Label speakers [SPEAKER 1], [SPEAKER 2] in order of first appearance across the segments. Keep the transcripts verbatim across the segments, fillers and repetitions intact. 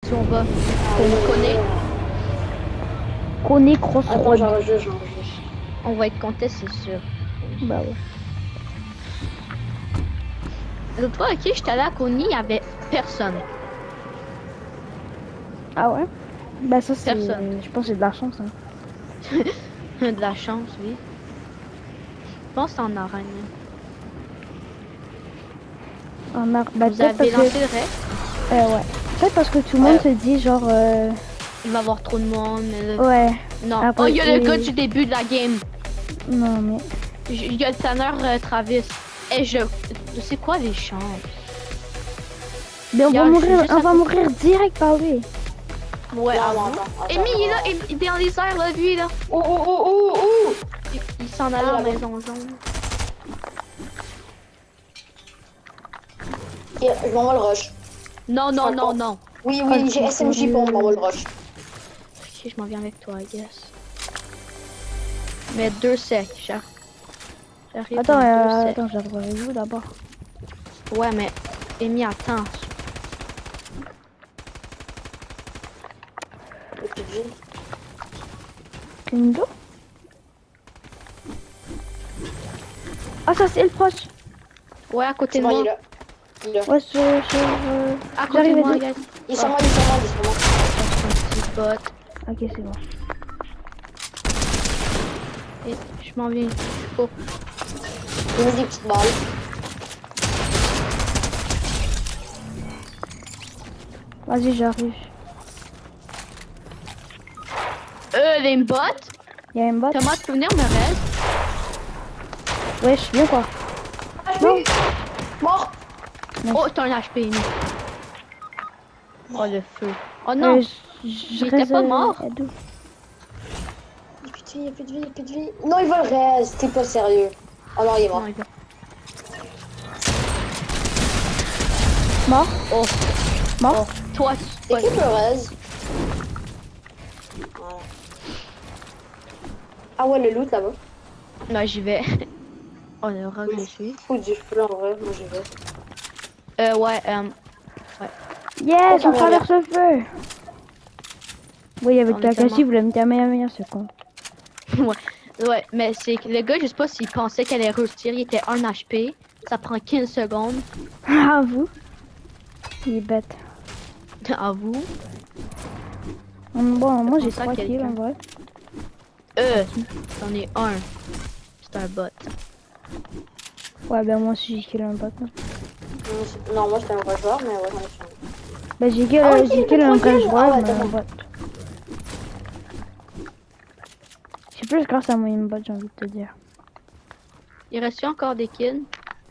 [SPEAKER 1] où on va? On connaît?
[SPEAKER 2] Connaît Crossroad.
[SPEAKER 3] Attends, j'enregistre, j'enregistre.
[SPEAKER 1] On va être contest, c'est sûr.
[SPEAKER 2] Bah ouais.
[SPEAKER 1] L'autre fois, ok, j'étais allé à Coney, il y avait personne.
[SPEAKER 2] Ah ouais? Bah ça c'est...
[SPEAKER 1] Personne.
[SPEAKER 2] Je pense que c'est de la chance. Hein.
[SPEAKER 1] De la chance, oui. Je pense que c'est en arène.
[SPEAKER 2] En ar... Bah
[SPEAKER 1] Vous
[SPEAKER 2] peut-être parce
[SPEAKER 1] avez lancé
[SPEAKER 2] que...
[SPEAKER 1] le reste?
[SPEAKER 2] Euh, ouais. Peut-être parce que tout le monde
[SPEAKER 3] Ouais.
[SPEAKER 2] se dit genre... Euh...
[SPEAKER 1] Il va y avoir trop de monde. Mais le-
[SPEAKER 2] Ouais.
[SPEAKER 1] Non.
[SPEAKER 2] Après,
[SPEAKER 1] Oh, il y a le
[SPEAKER 2] et-
[SPEAKER 1] gars du début de la game.
[SPEAKER 2] Non mais...
[SPEAKER 1] J- Il y a le tanneur euh, Travis. Et je... Je sais quoi les chances?
[SPEAKER 2] Mais on
[SPEAKER 1] Regarde,
[SPEAKER 2] va
[SPEAKER 1] je suis
[SPEAKER 2] mourir,
[SPEAKER 1] juste
[SPEAKER 2] on
[SPEAKER 1] à
[SPEAKER 2] va
[SPEAKER 1] côté.
[SPEAKER 2] mourir direct par lui.
[SPEAKER 1] Ouais,
[SPEAKER 3] Non,
[SPEAKER 1] à
[SPEAKER 3] non,
[SPEAKER 1] vous.
[SPEAKER 3] attends, attends,
[SPEAKER 1] Amy, il est là,
[SPEAKER 3] attends.
[SPEAKER 1] il il est dans les airs, là, lui, là.
[SPEAKER 3] Ouh, ouh, ouh, ouh, ouh.
[SPEAKER 1] Il, il s'en allait
[SPEAKER 3] Ah,
[SPEAKER 1] en
[SPEAKER 3] là-bas.
[SPEAKER 1] maison jaune.
[SPEAKER 3] Et je m'envoie le rush.
[SPEAKER 1] Non, non,
[SPEAKER 3] Fuck
[SPEAKER 1] non,
[SPEAKER 3] off.
[SPEAKER 1] non.
[SPEAKER 3] Oui,
[SPEAKER 2] Ah,
[SPEAKER 3] oui,
[SPEAKER 2] je
[SPEAKER 3] j'ai S M J
[SPEAKER 2] suis
[SPEAKER 3] pour m'envoie le rush.
[SPEAKER 1] Ok, je m'en viens avec toi, I guess. Mais deux secs, j'arrive. J'arrive
[SPEAKER 2] Attends,
[SPEAKER 1] dans
[SPEAKER 2] euh,
[SPEAKER 1] deux secs.
[SPEAKER 2] attends, j'arrive avec vous d'abord.
[SPEAKER 1] Ouais, mais Amy, attends.
[SPEAKER 3] Et puis, j'ai-
[SPEAKER 2] Kingo? Ah ça c'est le proche.
[SPEAKER 1] Ouais, à côté
[SPEAKER 3] C'est
[SPEAKER 1] de
[SPEAKER 3] bon, il
[SPEAKER 1] moi.
[SPEAKER 3] est là. Il est là.
[SPEAKER 2] Ouais, sur... sur euh...
[SPEAKER 1] À côté
[SPEAKER 2] J'arrive
[SPEAKER 1] de
[SPEAKER 2] à
[SPEAKER 1] moi,
[SPEAKER 2] deux.
[SPEAKER 1] regarde.
[SPEAKER 3] Il est sur moi, il est sur moi, il est sur moi.
[SPEAKER 1] Un petit bot.
[SPEAKER 2] Ok, c'est bon.
[SPEAKER 1] Et je m'en viens. Oh.
[SPEAKER 3] Il met des petites balles.
[SPEAKER 2] Vas-y, j'arrive.
[SPEAKER 1] Euh, les bots.
[SPEAKER 2] Il y a une botte.
[SPEAKER 1] Thomas, tu peux venir me reste?
[SPEAKER 2] Ouais, je suis bien quoi.
[SPEAKER 3] H
[SPEAKER 2] Non.
[SPEAKER 3] P. Mort.
[SPEAKER 1] Oh, t'as un H P, Amy. Oh, le feu. Oh non.
[SPEAKER 2] Euh, je je
[SPEAKER 1] il était
[SPEAKER 2] reste,
[SPEAKER 1] pas
[SPEAKER 2] euh,
[SPEAKER 1] mort.
[SPEAKER 2] à deux.
[SPEAKER 3] Il n'y a plus de vie, il n'y a plus de vie, il n'y a plus de vie. Non, il va le reste, t'es pas sérieux. Oh non, il est mort.
[SPEAKER 1] Non, il va-
[SPEAKER 2] Mort.
[SPEAKER 1] Oh,
[SPEAKER 2] Mort.
[SPEAKER 1] toi, tu
[SPEAKER 3] Équipe le reste. Voilà. Ah ouais, le loot là-bas.
[SPEAKER 1] Non, j'y vais. Oh, le rock, je suis.
[SPEAKER 3] Fou du feu en vrai, moi j'y vais.
[SPEAKER 1] Euh, ouais, euh,
[SPEAKER 2] Yes,
[SPEAKER 3] Oh,
[SPEAKER 2] on
[SPEAKER 3] ça
[SPEAKER 2] traverse le feu. Oui, avec
[SPEAKER 1] On est
[SPEAKER 2] Takashi,
[SPEAKER 1] tellement-
[SPEAKER 2] vous l'avez mis à meilleure meilleure ce con.
[SPEAKER 1] ouais, ouais, mais c'est que le gars, je sais pas s'il pensait qu'elle allait réussir, il était un H P, ça prend quinze secondes.
[SPEAKER 2] Ah, vous. Il est bête.
[SPEAKER 1] À vous.
[SPEAKER 2] Hum, Bon, moi j'ai
[SPEAKER 1] pense à
[SPEAKER 2] trois kills
[SPEAKER 1] quelqu'un.
[SPEAKER 2] en vrai.
[SPEAKER 1] Euh, j'en ai un. C'est un bot.
[SPEAKER 2] Ouais, ben moi aussi j'ai kill un bot. hein.
[SPEAKER 3] Non, moi j'étais un vrai joueur, mais ouais, j'en ai fait un.
[SPEAKER 2] Bah j'ai kill,
[SPEAKER 3] Ah,
[SPEAKER 2] euh,
[SPEAKER 3] ok,
[SPEAKER 2] j'ai
[SPEAKER 3] le
[SPEAKER 2] kill un vrai
[SPEAKER 3] troisième.
[SPEAKER 2] joueur,
[SPEAKER 3] Ah ouais,
[SPEAKER 2] mais un
[SPEAKER 3] t'as
[SPEAKER 2] bot. C'est plus grâce à moi une bot, j'ai envie de te dire.
[SPEAKER 1] Il reste encore des kills.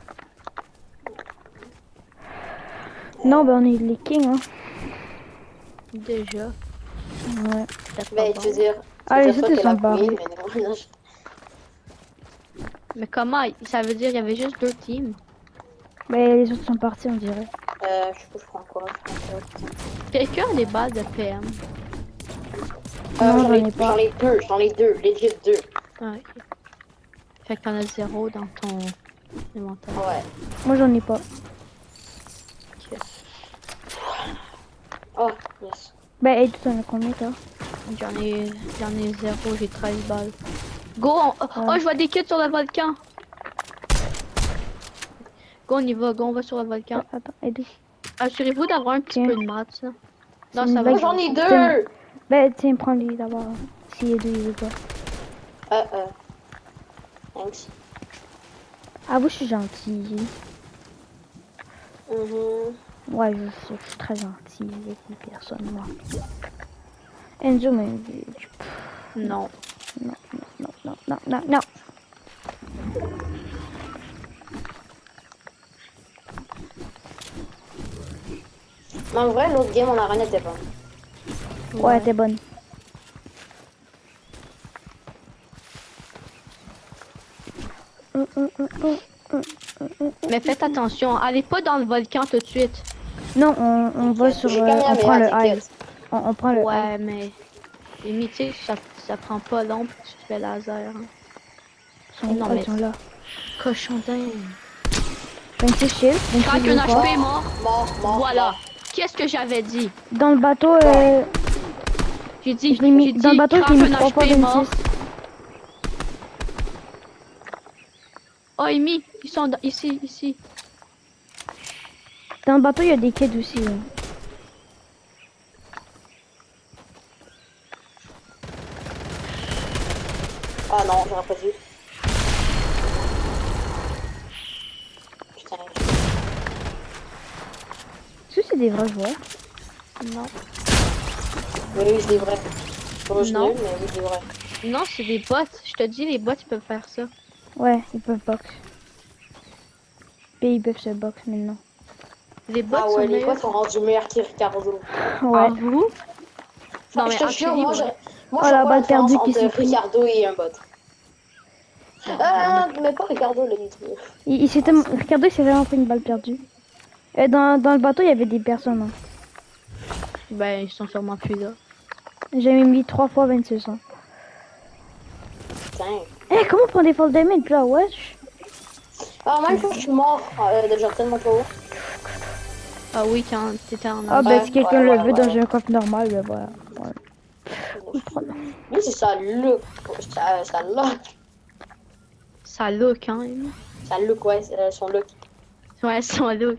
[SPEAKER 2] Non, bah on est les kings, hein.
[SPEAKER 1] Déjà.
[SPEAKER 2] Ouais.
[SPEAKER 1] C'est pas
[SPEAKER 3] Ben,
[SPEAKER 1] bon.
[SPEAKER 3] tu veux dire. tu
[SPEAKER 2] Ah,
[SPEAKER 3] veux
[SPEAKER 2] les
[SPEAKER 3] dire
[SPEAKER 2] autres,
[SPEAKER 3] toi
[SPEAKER 2] ils
[SPEAKER 3] qui
[SPEAKER 2] sont
[SPEAKER 3] es la
[SPEAKER 2] barrés.
[SPEAKER 3] queen, mais non, non, je-
[SPEAKER 1] Mais comment? Ça veut dire qu'il y avait juste deux teams.
[SPEAKER 2] Mais les autres sont partis, on dirait.
[SPEAKER 3] Euh, je sais pas, je prends quoi, je prends quoi.
[SPEAKER 1] Quelqu'un a des balles de P M.
[SPEAKER 3] Euh,
[SPEAKER 2] Non,
[SPEAKER 3] j'en
[SPEAKER 2] j'en
[SPEAKER 3] ai,
[SPEAKER 2] ai pas.
[SPEAKER 3] j'en ai deux, j'en ai deux, legit deux.
[SPEAKER 1] Ouais. Fait que t'en as zéro dans ton inventaire.
[SPEAKER 3] Ouais.
[SPEAKER 2] Moi j'en ai pas.
[SPEAKER 3] Oh, yes.
[SPEAKER 2] Bah, et toi, t'en as combien toi?
[SPEAKER 1] J'en ai, j'en ai zéro, j'ai treize balles. Go! on- Oh, oh, je vois des kills sur le volcan! Go, on y va, go, on va sur le volcan.
[SPEAKER 2] Ah, attends, aide.
[SPEAKER 1] Assurez-vous d'avoir un petit
[SPEAKER 2] Ok.
[SPEAKER 1] peu de maths, là. Non,
[SPEAKER 2] une
[SPEAKER 1] ça va.
[SPEAKER 2] blague.
[SPEAKER 3] Oh, j'en ai
[SPEAKER 2] Tiens.
[SPEAKER 3] deux!
[SPEAKER 2] Bah, tiens, prends-lui d'abord. hein, S'il est deux, il veut pas.
[SPEAKER 3] Euh, euh. Thanks.
[SPEAKER 2] Ah, vous, je suis gentil.
[SPEAKER 3] Mhm.
[SPEAKER 2] Ouais, je sais, je suis très gentil avec les personnes, moi. Enzo m'a dit.
[SPEAKER 1] Non.
[SPEAKER 2] Non, non, non, non, non, non.
[SPEAKER 3] Mais en vrai, l'autre game en arène était pas.
[SPEAKER 2] Ouais, t'es bonne. Hum, hum, hum, hum, hum, hum, hum.
[SPEAKER 1] Mais faites attention, allez pas dans le volcan tout de suite.
[SPEAKER 2] Non, on, on va sur.
[SPEAKER 3] J'ai
[SPEAKER 2] euh,
[SPEAKER 3] gagné la
[SPEAKER 2] on prend le
[SPEAKER 3] meilleure,
[SPEAKER 2] high.
[SPEAKER 3] t'inquiète.
[SPEAKER 2] On, on prend le high.
[SPEAKER 1] Ouais, mais les métiers, ça, ça prend pas long pour que tu te fais laser. Hein.
[SPEAKER 2] Ils sont,
[SPEAKER 1] Non,
[SPEAKER 2] ah,
[SPEAKER 1] mais-
[SPEAKER 2] ils sont là.
[SPEAKER 1] Cochon dingue.
[SPEAKER 2] vingt-six shields.
[SPEAKER 1] Craque
[SPEAKER 2] vingt-six
[SPEAKER 1] un
[SPEAKER 2] de quoi.
[SPEAKER 1] H P mort.
[SPEAKER 3] Mort, mort.
[SPEAKER 1] Voilà.
[SPEAKER 3] mort.
[SPEAKER 1] Qu'est-ce que j'avais dit?
[SPEAKER 2] Dans le bateau, euh,
[SPEAKER 1] J'ai dit,
[SPEAKER 2] je l'ai mis
[SPEAKER 1] j'ai
[SPEAKER 2] dans le
[SPEAKER 1] dit,
[SPEAKER 2] bateau, je
[SPEAKER 1] craft
[SPEAKER 2] l'ai mis
[SPEAKER 1] un
[SPEAKER 2] trois fois
[SPEAKER 1] H P mort.
[SPEAKER 2] vingt-six.
[SPEAKER 1] Oh, Amy, ils sont dans- ici, ici.
[SPEAKER 2] Dans le bateau, il y a des kids aussi. Hein.
[SPEAKER 3] Ah non, j'aurais pas dû. Putain.
[SPEAKER 2] Est-ce que c'est des vrais joueurs?
[SPEAKER 1] Non.
[SPEAKER 3] Oui, oui, c'est vrai. Pas juste
[SPEAKER 1] Non.
[SPEAKER 3] nul, mais oui, c'est vrai.
[SPEAKER 1] Non, c'est des bots. Je te dis, les bots, ils peuvent faire ça.
[SPEAKER 2] Ouais, ils peuvent box. Et ils peuvent se box maintenant.
[SPEAKER 1] Les bots
[SPEAKER 3] Ah
[SPEAKER 1] sont
[SPEAKER 3] ouais, les
[SPEAKER 1] meilleurs.
[SPEAKER 3] potes sont rendus meilleurs que Ricardo.
[SPEAKER 2] Ouais.
[SPEAKER 1] Ah, vous? Non, mais
[SPEAKER 3] je te jure,
[SPEAKER 1] actually,
[SPEAKER 3] moi,
[SPEAKER 1] ouais.
[SPEAKER 3] je, moi,
[SPEAKER 2] Oh,
[SPEAKER 3] je
[SPEAKER 2] la
[SPEAKER 3] vois pas la
[SPEAKER 2] balle
[SPEAKER 3] différence
[SPEAKER 2] perdue qui
[SPEAKER 3] entre
[SPEAKER 2] s'est pris.
[SPEAKER 3] Ricardo et un bot. Ah, mais pas Ricardo, là, il est
[SPEAKER 2] Il, il s'était... Ricardo, il s'est vraiment pris une balle perdue. Et dans, dans le bateau, il y avait des personnes. Hein.
[SPEAKER 1] Ben, ils sont sûrement plus là.
[SPEAKER 2] J'ai mis trois fois vingt-six ans.
[SPEAKER 3] Putain.
[SPEAKER 2] Eh, comment prendre des fall damage là, wesh?
[SPEAKER 3] Ah, même fois, je suis mort, euh, de genre tellement pas haut.
[SPEAKER 1] Ah oui, quand t'étais en
[SPEAKER 2] Ah,
[SPEAKER 1] Inde.
[SPEAKER 2] ben
[SPEAKER 3] Ouais,
[SPEAKER 2] si quelqu'un
[SPEAKER 3] ouais,
[SPEAKER 2] le
[SPEAKER 3] ouais,
[SPEAKER 2] veut
[SPEAKER 3] ouais.
[SPEAKER 2] dans un coffre normal, ben voilà. voilà.
[SPEAKER 3] Lui, c'est ça look. Ça, ça look.
[SPEAKER 1] Ça look, hein, Amy.
[SPEAKER 3] Ça look, ouais, euh, son look.
[SPEAKER 1] Ouais, son look.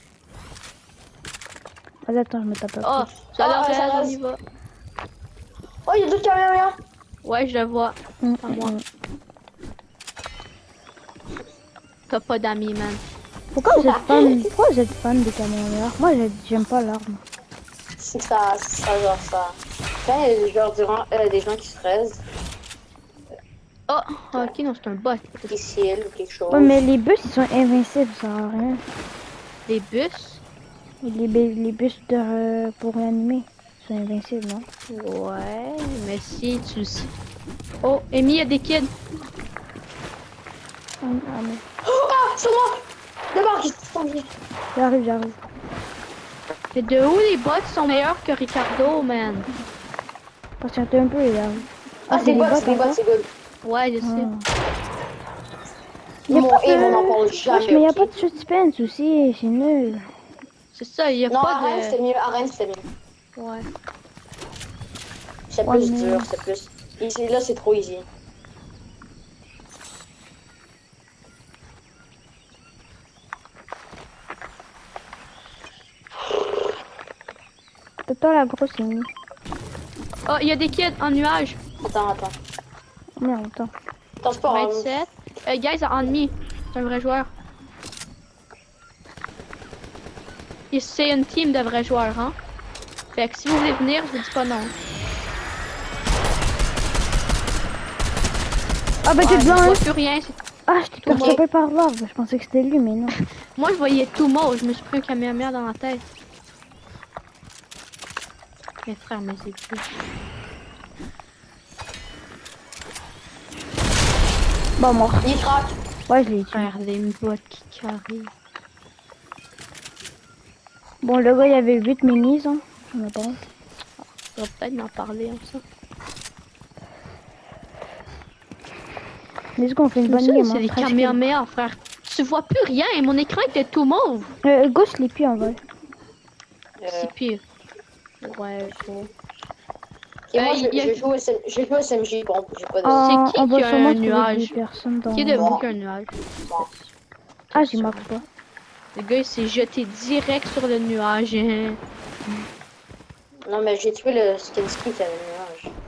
[SPEAKER 2] Vas-y, attends, je me tape
[SPEAKER 1] Oh,
[SPEAKER 2] un
[SPEAKER 1] ça
[SPEAKER 3] Ah,
[SPEAKER 1] leur
[SPEAKER 3] ouais, ça
[SPEAKER 1] reste, on
[SPEAKER 3] reste.
[SPEAKER 1] y va.
[SPEAKER 3] Oh, il y a d'autres camions,
[SPEAKER 1] Ouais, je le vois.
[SPEAKER 2] peu. Hum,
[SPEAKER 1] À
[SPEAKER 2] hum,
[SPEAKER 1] moi.
[SPEAKER 2] hum.
[SPEAKER 1] T'as pas d'amis, man.
[SPEAKER 2] Pourquoi vous êtes fan? Pourquoi vous êtes fan des camions? Moi, j'ai- j'aime pas l'arme.
[SPEAKER 3] C'est que ça, ça, genre, ça. Quand il y a des, genre, durant, euh, des gens qui se fraisent,
[SPEAKER 1] Oh, ok, non, c'est un bot.
[SPEAKER 3] qui s'heal ou quelque chose.
[SPEAKER 2] Ouais, mais les bus, ils sont invincibles, ça sert à rien.
[SPEAKER 1] Les bus?
[SPEAKER 2] Les, bu- les bus de, euh, pour réanimer, ils sont invincibles, non?
[SPEAKER 1] Ouais, mais si tu le sais. Oh, Amy, il y a des kids.
[SPEAKER 2] Ah, ah, mais...
[SPEAKER 3] Ah, c'est moi! D'abord, qu'est-ce qui s'en vient?
[SPEAKER 2] J'arrive, j'arrive.
[SPEAKER 1] Mais de où les bots sont meilleurs que Ricardo, man?
[SPEAKER 2] Patientez un peu, les gars.
[SPEAKER 3] Ah, c'est des bots, c'est des
[SPEAKER 2] encore?
[SPEAKER 3] bots, c'est good.
[SPEAKER 1] Ouais, je sais.
[SPEAKER 2] Ah. Y a
[SPEAKER 3] Mon
[SPEAKER 2] pas
[SPEAKER 3] aim, on en parle
[SPEAKER 2] de...
[SPEAKER 3] jamais.
[SPEAKER 2] Wesh, mais il n'y a
[SPEAKER 3] ok?
[SPEAKER 2] pas de suspense aussi, c'est nul.
[SPEAKER 1] C'est ça, il y a
[SPEAKER 3] Non,
[SPEAKER 1] pas
[SPEAKER 3] arène,
[SPEAKER 1] de...
[SPEAKER 3] c'était mieux, arène, c'était mieux.
[SPEAKER 1] Ouais.
[SPEAKER 3] C'est
[SPEAKER 2] Ouais,
[SPEAKER 3] plus
[SPEAKER 2] mais-
[SPEAKER 3] dur, c'est plus. Ici, là, c'est trop easy.
[SPEAKER 2] C'est toi la grosse Amy.
[SPEAKER 1] Oh, il y a des kids en nuage.
[SPEAKER 3] Attends, attends.
[SPEAKER 2] Merde, attends.
[SPEAKER 3] Attends, c'est pas grave.
[SPEAKER 1] vingt-sept. Euh, guys, ennemi. C'est un vrai joueur. Et c'est une team de vrais joueurs, hein. Fait que si vous voulez venir, je vous dis pas non.
[SPEAKER 2] Ah bah
[SPEAKER 1] Ouais,
[SPEAKER 2] t'es
[SPEAKER 1] je
[SPEAKER 2] blanc,
[SPEAKER 1] vois
[SPEAKER 2] hein.
[SPEAKER 1] plus rien. c'est-
[SPEAKER 2] Ah, je t'ai
[SPEAKER 1] Tout
[SPEAKER 2] perdu
[SPEAKER 1] bon.
[SPEAKER 2] par là. Je pensais que c'était lui, mais non.
[SPEAKER 1] Moi, je voyais tout mauve. Je me suis pris un Kamehameha dans la tête. Mes frères, mais c'est plus.
[SPEAKER 2] Bon, mort.
[SPEAKER 3] Il craque.
[SPEAKER 2] Ouais, je l'ai tué.
[SPEAKER 1] Frère, les bots qui carrient.
[SPEAKER 2] Bon, le gars, il y avait huit minis, hein. Je me pense.
[SPEAKER 1] On va peut-être en parler, hein, ça.
[SPEAKER 2] Mais est-ce qu'on fait une
[SPEAKER 1] Mais
[SPEAKER 2] bonne
[SPEAKER 1] ça,
[SPEAKER 2] game,
[SPEAKER 1] c'est
[SPEAKER 2] hein.
[SPEAKER 1] des
[SPEAKER 2] Presque.
[SPEAKER 1] Kamehameha, frère. Tu vois plus rien. Mon écran était tout mauve.
[SPEAKER 2] Euh, gauche, les pieds en vol.
[SPEAKER 3] Euh,
[SPEAKER 1] C'est pire. Ouais, gros.
[SPEAKER 3] Et moi,
[SPEAKER 1] Euh,
[SPEAKER 3] je,
[SPEAKER 1] y a-
[SPEAKER 3] je joue au S M G, je joue au S M G, bon, j'ai pas de...
[SPEAKER 2] Ah,
[SPEAKER 1] qui
[SPEAKER 2] on
[SPEAKER 1] qui
[SPEAKER 2] va
[SPEAKER 1] a
[SPEAKER 2] sûrement
[SPEAKER 1] un
[SPEAKER 2] trouver
[SPEAKER 1] nuage?
[SPEAKER 2] des personnes dans...
[SPEAKER 1] Qui est de
[SPEAKER 3] Bon.
[SPEAKER 1] vous qu'un nuage?
[SPEAKER 3] Bon.
[SPEAKER 2] Ah, j'y marque pas.
[SPEAKER 1] Le gars, il s'est jeté direct sur le nuage. hein.
[SPEAKER 3] Non, mais j'ai tué le Skinski qui avait le nuage.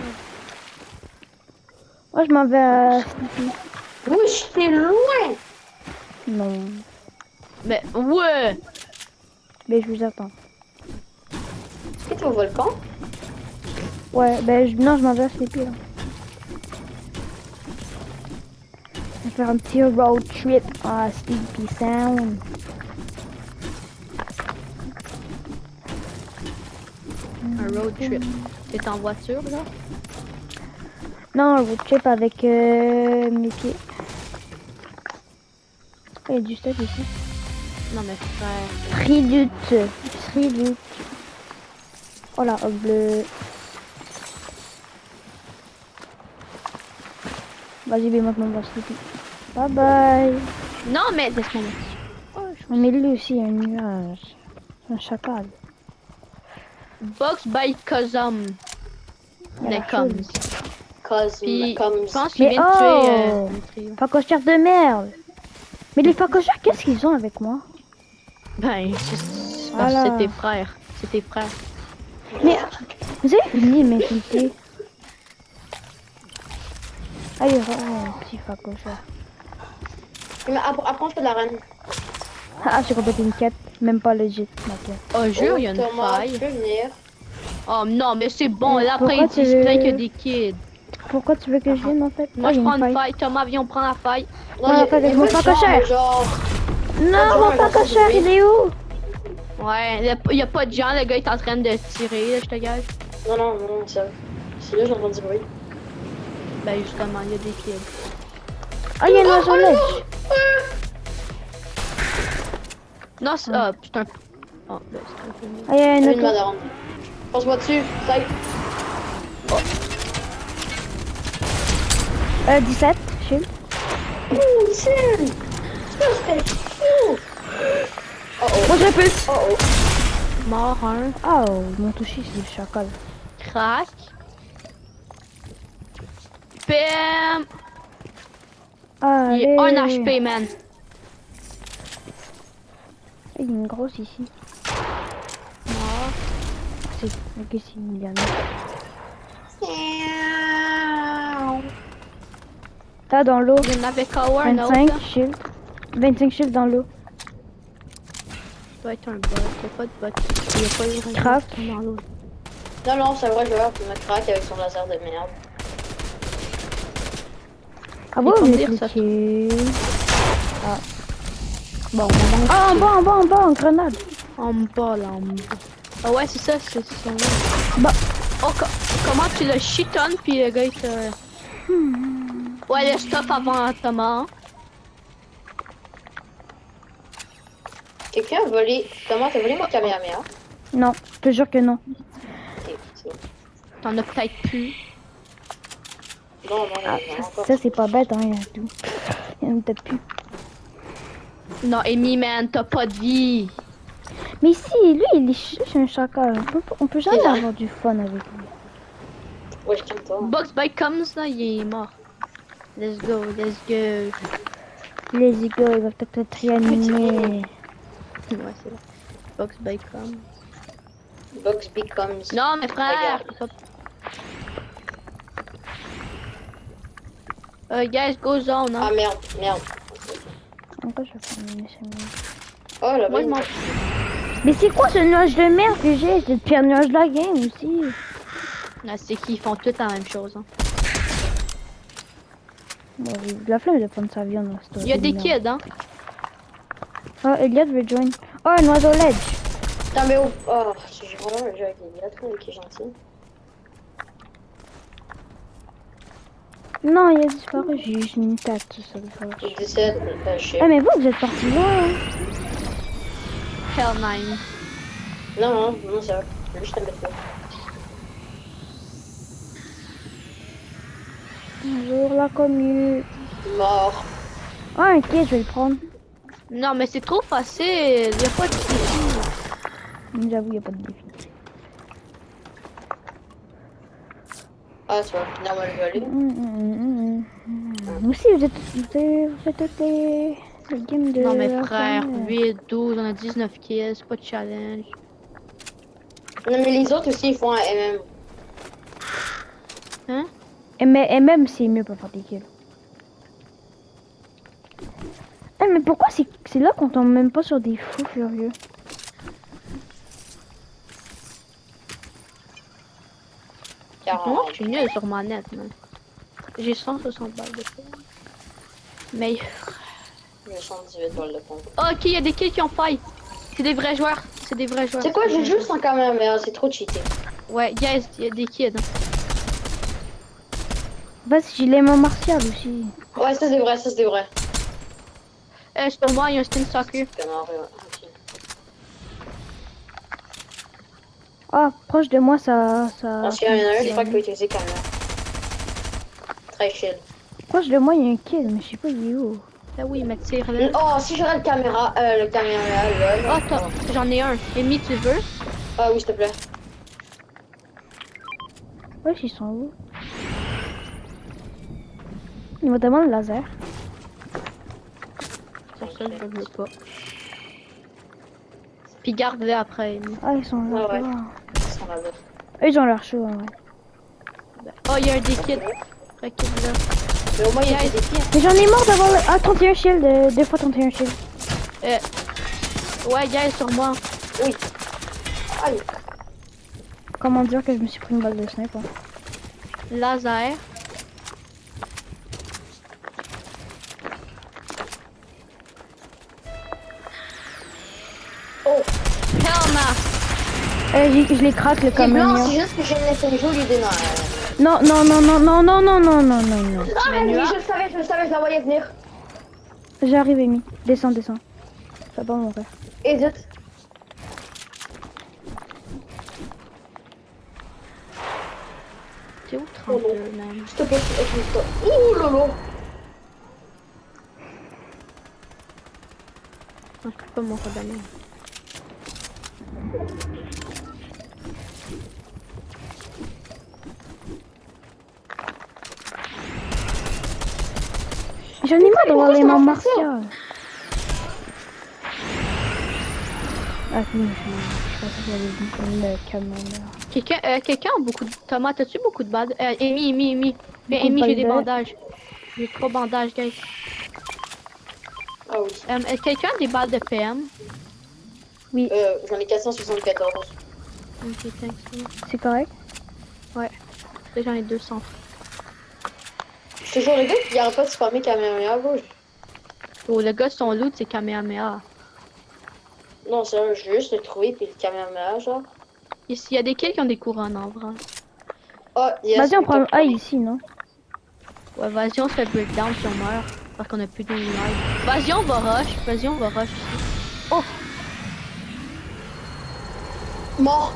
[SPEAKER 2] Moi, je m'en vais à Snippy.
[SPEAKER 3] Oui, j'étais loin!
[SPEAKER 2] Non.
[SPEAKER 1] Mais ouais!
[SPEAKER 2] Mais je vous attends.
[SPEAKER 3] Est-ce que t'es au volcan?
[SPEAKER 2] Ouais, ben je... non, je m'en vais à Snippy, là. Je vais faire un petit road trip à Sleepy Sound.
[SPEAKER 1] Un road trip. T'es en voiture, là?
[SPEAKER 2] Non, un road trip avec euh, mes pieds. Il y a du stuff ici.
[SPEAKER 1] Non, mais frère.
[SPEAKER 2] Frilute. Frilute. Oh là, hop bleu. Vas-y, mais maintenant on va Sleepy. Bye bye.
[SPEAKER 1] Non, mais laisse-moi.
[SPEAKER 2] Oh, mais lui aussi, il y a un nuage. Un chacal.
[SPEAKER 1] Box by Cosum.
[SPEAKER 2] Il y a
[SPEAKER 1] Mais
[SPEAKER 2] la
[SPEAKER 1] comme.
[SPEAKER 2] chose.
[SPEAKER 3] Cosme,
[SPEAKER 1] Puis,
[SPEAKER 3] comme.
[SPEAKER 1] je pense qu'il
[SPEAKER 2] Mais
[SPEAKER 1] vient de
[SPEAKER 2] oh!
[SPEAKER 1] tuer euh, le trio.
[SPEAKER 2] Facochère de merde. Mais les facochères, qu'est-ce qu'ils ont avec moi?
[SPEAKER 1] Ben, c'est c'est parce
[SPEAKER 2] Voilà.
[SPEAKER 1] que c'est tes frères. C'est tes frères.
[SPEAKER 2] Mais vous avez fini de m'insulter. Allez, oh, petit facochère.
[SPEAKER 3] Mais après, après, on fait de la reine.
[SPEAKER 2] Ah, j'ai complété une quête. Même pas legit, ma quête.
[SPEAKER 1] Oh, jure, il y a une
[SPEAKER 3] Thomas, tu
[SPEAKER 1] faille.
[SPEAKER 3] peux venir.
[SPEAKER 1] Oh non, mais c'est bon.
[SPEAKER 2] Mais
[SPEAKER 1] Là, après,
[SPEAKER 2] pourquoi
[SPEAKER 1] ils
[SPEAKER 2] tu
[SPEAKER 1] disent
[SPEAKER 2] veux-
[SPEAKER 1] plein qu'il y a des kids.
[SPEAKER 2] Pourquoi tu veux que je vienne en fait?
[SPEAKER 1] Moi,
[SPEAKER 2] Ah,
[SPEAKER 1] je
[SPEAKER 2] il y a
[SPEAKER 1] prends une
[SPEAKER 2] faille.
[SPEAKER 1] faille. Thomas, viens, on prend la faille.
[SPEAKER 3] Non,
[SPEAKER 2] Ouais,
[SPEAKER 3] y a-
[SPEAKER 2] après,
[SPEAKER 3] y a
[SPEAKER 2] avec mon
[SPEAKER 3] pas de genre,
[SPEAKER 2] facochère.
[SPEAKER 3] mais genre.
[SPEAKER 2] Non,
[SPEAKER 3] Attends,
[SPEAKER 2] mon
[SPEAKER 3] elle va
[SPEAKER 2] facochère,
[SPEAKER 3] s'en
[SPEAKER 2] il est où?
[SPEAKER 1] Ouais, il y a pas de gens. Le gars est en train de tirer, là, je te gage.
[SPEAKER 3] Non, non, non, non, ça. C'est là, j'ai entendu du bruit.
[SPEAKER 1] Ben, justement, il y a des kids.
[SPEAKER 2] Ah, il y a un oiseau ledge.
[SPEAKER 1] Non, c'est. Ah, putain. Oh, ben, c'est un peu mieux.
[SPEAKER 2] Ah, il y a
[SPEAKER 3] Une
[SPEAKER 2] une auto.
[SPEAKER 3] madame. Pense-moi dessus, ça.
[SPEAKER 2] Euh, dix-sept, shield.
[SPEAKER 3] Ouh, tiens. Oh oh.
[SPEAKER 2] Moi, je repulse.
[SPEAKER 3] Oh oh.
[SPEAKER 1] Mort un.
[SPEAKER 2] Oh, ils m'ont touché, c'est le chacal.
[SPEAKER 1] Crac. Bam! Il
[SPEAKER 2] Allez.
[SPEAKER 1] est un H P, man.
[SPEAKER 2] Il y a une grosse ici.
[SPEAKER 1] Mort.
[SPEAKER 2] C'est... Ok, c'est une liane. Là, dans l'eau.
[SPEAKER 1] Il y en avait Cower, un autre.
[SPEAKER 2] vingt-cinq
[SPEAKER 1] là.
[SPEAKER 2] shield. vingt-cinq shield dans l'eau.
[SPEAKER 1] Ça doit être un bot. Il n'y a pas de bot. Il n'y a pas de
[SPEAKER 2] Crac.
[SPEAKER 1] dans l'eau.
[SPEAKER 3] Non, non, c'est vrai joueur qui me craque avec son laser de merde.
[SPEAKER 2] Ah bon,
[SPEAKER 1] faut
[SPEAKER 2] on
[SPEAKER 1] me
[SPEAKER 2] est
[SPEAKER 1] dire ça.
[SPEAKER 2] cliqué.
[SPEAKER 1] Bon, on manque.
[SPEAKER 2] Ah, en bas, en bas, en bas, en grenade.
[SPEAKER 1] En bas, là, en bas. Ah ouais, c'est ça, c'est ça.
[SPEAKER 2] Bah.
[SPEAKER 1] Oh, co- comment tu le chitonnes, puis le gars, il te... Ouais, le stuff avant Thomas. hein.
[SPEAKER 3] Quelqu'un a volé. Comment t'as volé mon Kamehameha?
[SPEAKER 2] Non, je te jure que non.
[SPEAKER 3] Ok, c'est bon.
[SPEAKER 1] T'en as peut-être plus.
[SPEAKER 3] Non, non, non,
[SPEAKER 2] Ah,
[SPEAKER 3] non,
[SPEAKER 2] ça,
[SPEAKER 3] encore.
[SPEAKER 2] ça, c'est pas bête, hein, il y a tout. Il y en a peut-être plus.
[SPEAKER 1] Non, Amy, man, t'as pas de vie.
[SPEAKER 2] Mais si, lui, il est ch- c'est un chacal. On peut, on peut jamais
[SPEAKER 3] C'est ça.
[SPEAKER 2] avoir du fun avec lui.
[SPEAKER 3] Ouais, je calme-toi.
[SPEAKER 1] Box by comes, là, il est mort. Let's go, let's go.
[SPEAKER 2] Les égos, ils vont peut-être être réanimés.
[SPEAKER 1] Ouais, c'est vrai. Box by comes.
[SPEAKER 3] Box becomes.
[SPEAKER 1] Non, mes frères.
[SPEAKER 3] Regarde.
[SPEAKER 1] Euh, guys, go zone,
[SPEAKER 3] Ah
[SPEAKER 1] hein.
[SPEAKER 3] merde, merde.
[SPEAKER 2] Encore, je vais prendre une échelle.
[SPEAKER 3] Oh là
[SPEAKER 1] Moi, je
[SPEAKER 3] bas
[SPEAKER 1] m'en
[SPEAKER 2] Mais c'est quoi ce nuage de merde que j'ai? C'est le pire nuage de la game aussi.
[SPEAKER 1] Ah, c'est qu'ils font toutes la même chose, hein.
[SPEAKER 2] Bon, j'ai de la flemme de prendre sa viande dans cette
[SPEAKER 1] Il y a des
[SPEAKER 2] merde.
[SPEAKER 1] kids, hein.
[SPEAKER 2] Oh, Elliot veut join. Oh, un oiseau ledge.
[SPEAKER 3] Putain, mais oh, oh j'ai vraiment le jeu avec les gars, qui est gentil.
[SPEAKER 2] Non, il a disparu. J'ai juste une tête, ça le fait.
[SPEAKER 3] J'ai dix-sept, euh, je sais.
[SPEAKER 2] Ah, mais vous, vous êtes parti là. Hein.
[SPEAKER 1] Hell nine.
[SPEAKER 3] Non, non, non, c'est vrai. Je vais juste te mettre là.
[SPEAKER 2] Bonjour la commu.
[SPEAKER 3] Mort.
[SPEAKER 2] Ah, un quai, je vais le prendre.
[SPEAKER 1] Non, mais c'est trop facile. Il y a pas de défi.
[SPEAKER 2] J'avoue, il n'y a pas de défi.
[SPEAKER 3] Ah, c'est vrai. Non, moi, je vais aller.
[SPEAKER 2] Hum, hum, hum, hum, hum. Vous aussi, vous êtes, vous êtes, vous faites toutes les, les games de...
[SPEAKER 1] Non, mes
[SPEAKER 2] la
[SPEAKER 1] frères,
[SPEAKER 2] fin,
[SPEAKER 1] huit, douze, on a dix-neuf kills, c'est pas de challenge.
[SPEAKER 3] Non, mais les autres aussi, ils font un M M.
[SPEAKER 1] Hein?
[SPEAKER 2] Et, mais, et même, c'est mieux pour faire des kills. Ah, mais pourquoi c'est c'est là qu'on tombe même pas sur des fous furieux?
[SPEAKER 1] Moi, je suis nul sur manette, man. J'ai cent soixante balles de points. Mais...
[SPEAKER 3] J'ai soixante-dix-huit balles de pompe.
[SPEAKER 1] Oh, ok, il y a des kills qui ont failli. C'est des vrais joueurs. C'est des vrais joueurs.
[SPEAKER 3] C'est quoi, j'ai juste un Kamehameha, c'est trop cheaté.
[SPEAKER 1] Ouais, yes, il y a des kids. hein.
[SPEAKER 2] Bah, si j'ai l'aimant martial aussi.
[SPEAKER 3] Ouais, ça c'est vrai, ça c'est vrai.
[SPEAKER 1] Eh, c'est moi, il y a un spin soccer.
[SPEAKER 3] Connard, ouais, ok.
[SPEAKER 2] Ah, proche de moi, ça... ça...
[SPEAKER 3] Parce qu'il y en a un, je crois qu'il peut utiliser Kamehameha. Très chill.
[SPEAKER 2] Proche de moi, il y a un kill, mais je sais pas il est où.
[SPEAKER 1] Ben oui, mais tire-le.
[SPEAKER 3] Oh, si j'aurais le caméra, euh, le caméra là.
[SPEAKER 1] Oh, t'as- j'en ai un. Amy, tu veux?
[SPEAKER 3] Ah oui, s'il te plaît.
[SPEAKER 2] Ouais, ils sont où? Il me demande le laser.
[SPEAKER 1] Sur ça, je veux pas. Puis garde-le après, Amy.
[SPEAKER 2] Ah, ils sont là.
[SPEAKER 3] Ouais, ouais.
[SPEAKER 2] bas.
[SPEAKER 3] Ils sont là-bas.
[SPEAKER 2] Eux, ils ont leur show, hein, ouais.
[SPEAKER 1] Oh, il y a un dékit. Recule là.
[SPEAKER 3] Mais au moins, il y a
[SPEAKER 1] Guys.
[SPEAKER 3] des défis.
[SPEAKER 2] Mais j'en ai marre d'avoir le... Ah, trente et un shield. euh, deux fois trente et un shield.
[SPEAKER 1] Euh... Ouais, gars, sur moi.
[SPEAKER 3] Oui. Aïe.
[SPEAKER 2] Comment dire que je me suis pris une balle de sniper?
[SPEAKER 1] Laser.
[SPEAKER 3] Oh.
[SPEAKER 1] Helma.
[SPEAKER 2] Euh, j'ai- je les craque le
[SPEAKER 3] C'est blanc,
[SPEAKER 2] camion.
[SPEAKER 3] c'est juste que j'ai laissé une jolie des noms.
[SPEAKER 2] Non, non, non, non, non, non, non, non, non, non, non.
[SPEAKER 3] Ah,
[SPEAKER 1] Mais
[SPEAKER 3] oui,
[SPEAKER 1] nuage.
[SPEAKER 3] je le savais, je le savais, je la voyais venir.
[SPEAKER 2] J'arrive, Amy. Descends, descends. Ça va mon frère.
[SPEAKER 3] Et zut.
[SPEAKER 1] T'es où trente-deux, même?
[SPEAKER 3] S'il te plaît, excuse-toi. Ouh, lolo.
[SPEAKER 1] Non, je peux pas m'en redonner.
[SPEAKER 2] J'en ai marre d'avoir
[SPEAKER 3] pourquoi
[SPEAKER 2] les
[SPEAKER 3] ça
[SPEAKER 2] mains
[SPEAKER 3] m'a fait ça?
[SPEAKER 2] martiales. Ah, oui, je, je pensais qu'il y avait une, une camion là.
[SPEAKER 1] Quelqu'un euh, quelqu'un a beaucoup de... Thomas, t'as-tu beaucoup de balles? Euh, Amy, Amy, Amy. Mais
[SPEAKER 2] Beaucoup de
[SPEAKER 1] Amy, j'ai des
[SPEAKER 2] balles de-
[SPEAKER 1] bandages. J'ai trois bandages, guys.
[SPEAKER 3] Ah oui.
[SPEAKER 1] Euh, euh, quelqu'un a des balles de P M?
[SPEAKER 3] Euh, j'en ai quatre cent soixante-quatorze.
[SPEAKER 1] Ok, thanks.
[SPEAKER 2] C'est correct?
[SPEAKER 1] Ouais. Là, j'en ai deux cents.
[SPEAKER 3] Je te jure, les gars, il y aura pas de spammer caméra à gauche.
[SPEAKER 1] Oh, le gars, son loot, c'est Kamehameha.
[SPEAKER 3] Non, sérieux, je veux juste le trouver puis le caméra, genre.
[SPEAKER 1] Ici, il y a des kills qui ont des couronnes, en vrai.
[SPEAKER 3] Oh, yes.
[SPEAKER 2] Vas-y, on
[SPEAKER 3] mais
[SPEAKER 2] prend.
[SPEAKER 3] t'as-
[SPEAKER 2] Ah, ici, non?
[SPEAKER 1] Ouais, vas-y, on se fait breakdown si on meurt. Parce qu'on a plus de live. Vas-y, on va rush. Vas-y, on va rush ici. Oh!
[SPEAKER 3] Mort.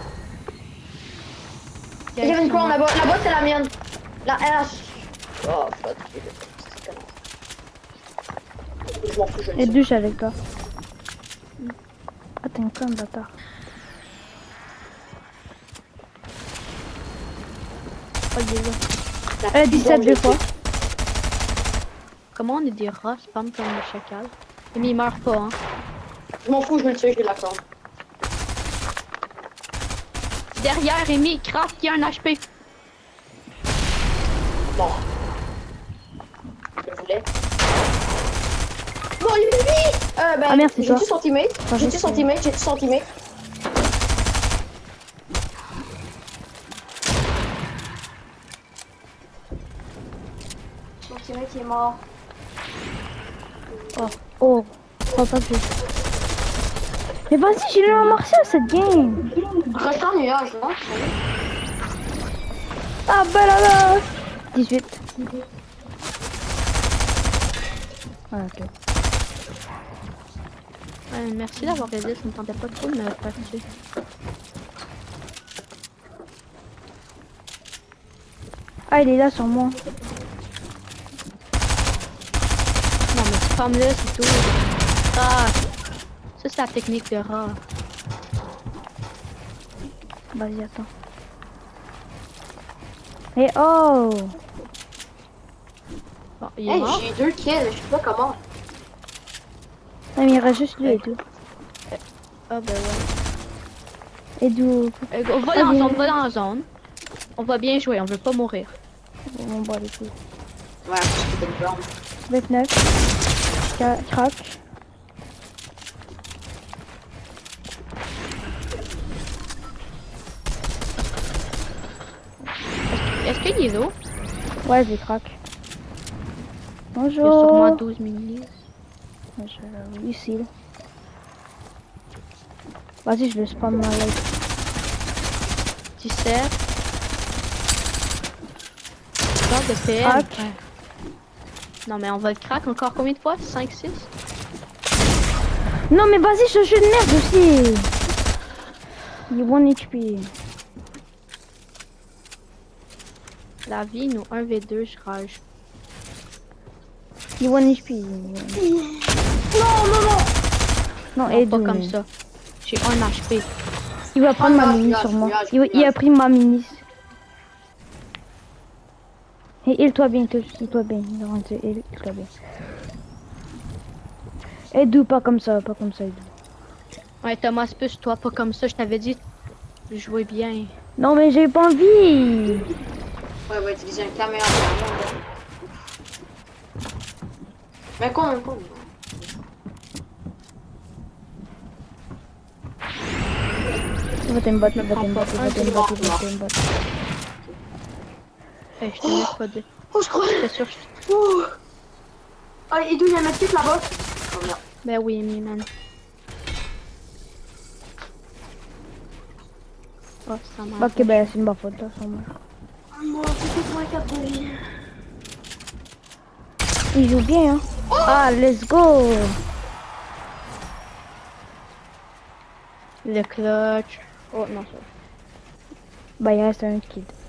[SPEAKER 1] Guys,
[SPEAKER 3] J'ai une
[SPEAKER 1] ils
[SPEAKER 3] croix
[SPEAKER 1] sont
[SPEAKER 3] là-bas.
[SPEAKER 1] morts.
[SPEAKER 3] Là-bas, c'est la mienne. La H. Oh, fuck. Je m'en fous, je le
[SPEAKER 2] Et
[SPEAKER 3] sais.
[SPEAKER 2] douche avec toi. Ah, t'es un con, bâtard.
[SPEAKER 1] Oh, il est là.
[SPEAKER 3] La
[SPEAKER 2] Euh, dix-sept deux fois.
[SPEAKER 1] Comment on est des rats, spam comme le chacal? Mais il meurt pas, hein.
[SPEAKER 3] Je m'en fous, je vais le tuer, j'ai la corne.
[SPEAKER 1] Derrière, Rémi, craft, il y a un H P.
[SPEAKER 3] Mort. Je le voulais. Bon, il est lui! Euh, ben,
[SPEAKER 2] Ah, merde, c'est
[SPEAKER 3] j'ai
[SPEAKER 2] toi.
[SPEAKER 3] tué son teammate.
[SPEAKER 2] Ah,
[SPEAKER 3] J'ai
[SPEAKER 2] je
[SPEAKER 3] tué son
[SPEAKER 2] sais.
[SPEAKER 3] teammate, j'ai tué son teammate. Son teammate, il est mort.
[SPEAKER 2] Oh, prends pas plus. Mais vas-y, j'ai le main martial cette game.
[SPEAKER 3] Reste en nuage, non?
[SPEAKER 2] Ah, bah là là. dix-huit. Ah, ok.
[SPEAKER 1] Euh, merci d'avoir aidé, ça me tentait pas trop de me faire tuer.
[SPEAKER 2] Ah, il est là sur moi.
[SPEAKER 1] Non, mais spam-le, c'est tout. Ah! Ça, c'est la technique de rat.
[SPEAKER 2] Vas-y, attends. Et oh!
[SPEAKER 1] Bon, il est
[SPEAKER 3] Hey,
[SPEAKER 1] mort.
[SPEAKER 3] j'ai eu deux kills, je sais pas comment.
[SPEAKER 2] Ah, mais il reste juste lui et tout.
[SPEAKER 1] Ah, ben ouais.
[SPEAKER 2] Et d'où?
[SPEAKER 1] Euh, on va
[SPEAKER 2] Ah,
[SPEAKER 1] dans
[SPEAKER 2] bien.
[SPEAKER 1] zone, on va dans la zone. On va bien jouer, on veut pas mourir.
[SPEAKER 2] On boit les couilles.
[SPEAKER 3] Ouais, c'était une blonde.
[SPEAKER 2] vingt-neuf. Ca- Crack.
[SPEAKER 1] Est-ce qu'il est low?
[SPEAKER 2] Ouais, je les crack.
[SPEAKER 1] Il y a sûrement
[SPEAKER 2] Bonjour.
[SPEAKER 1] douze mini.
[SPEAKER 2] Je... Ici. là. Vas-y, je le spam ma life.
[SPEAKER 1] dix-sept. Barre de P M.
[SPEAKER 2] Crack.
[SPEAKER 1] Ouais. Non, mais on va le crack encore combien de fois? cinq, six?
[SPEAKER 2] Non, mais vas-y, ce jeu de merde aussi. Il est one H P.
[SPEAKER 1] La vie, nous un v deux, je rage.
[SPEAKER 2] Il one H P.
[SPEAKER 3] Non, non, non.
[SPEAKER 2] Non,
[SPEAKER 1] Non,
[SPEAKER 2] et
[SPEAKER 1] pas
[SPEAKER 2] deux,
[SPEAKER 1] comme
[SPEAKER 2] mais-
[SPEAKER 1] ça. J'ai un H P.
[SPEAKER 2] Il va prendre
[SPEAKER 3] Ah,
[SPEAKER 2] ma
[SPEAKER 3] je
[SPEAKER 2] mini
[SPEAKER 3] regarde,
[SPEAKER 2] sur
[SPEAKER 3] je
[SPEAKER 2] moi.
[SPEAKER 3] regarde, je
[SPEAKER 2] Il, il a
[SPEAKER 3] regarde.
[SPEAKER 2] pris ma mini. Et il-toi bien, il-toi bien. Il-toi bien. Edou, pas comme ça, pas comme ça, Edou.
[SPEAKER 1] Ouais, Thomas, plus toi, pas comme ça. Je t'avais dit de jouer bien.
[SPEAKER 2] Non, mais j'ai pas envie.
[SPEAKER 3] Ouais, on va utiliser un caméra pour moi, là. Mais quoi, quoi?
[SPEAKER 2] Il va t'aimer, il va
[SPEAKER 1] prends
[SPEAKER 2] t'aimer,
[SPEAKER 1] pas
[SPEAKER 2] il va
[SPEAKER 1] un,
[SPEAKER 2] t'aimer, il va t'aimer.
[SPEAKER 1] Eh, je te laisse pas de.
[SPEAKER 3] Oh, je crois.
[SPEAKER 1] J'étais sûr que je-
[SPEAKER 3] Oh. Ah, et d'où il y a ma petite là-bas? Oh, merde.
[SPEAKER 1] Ben oui, mais man. Oh, ça m'a.
[SPEAKER 2] Ok, ben c'est ma faute, là, sans moi.
[SPEAKER 3] Moi, c'est quatre-vingt-quatre de vie.
[SPEAKER 2] Il joue bien, hein. Ah, let's go.
[SPEAKER 1] Le clutch. Oh non, ça.
[SPEAKER 2] Bah, il reste un kid.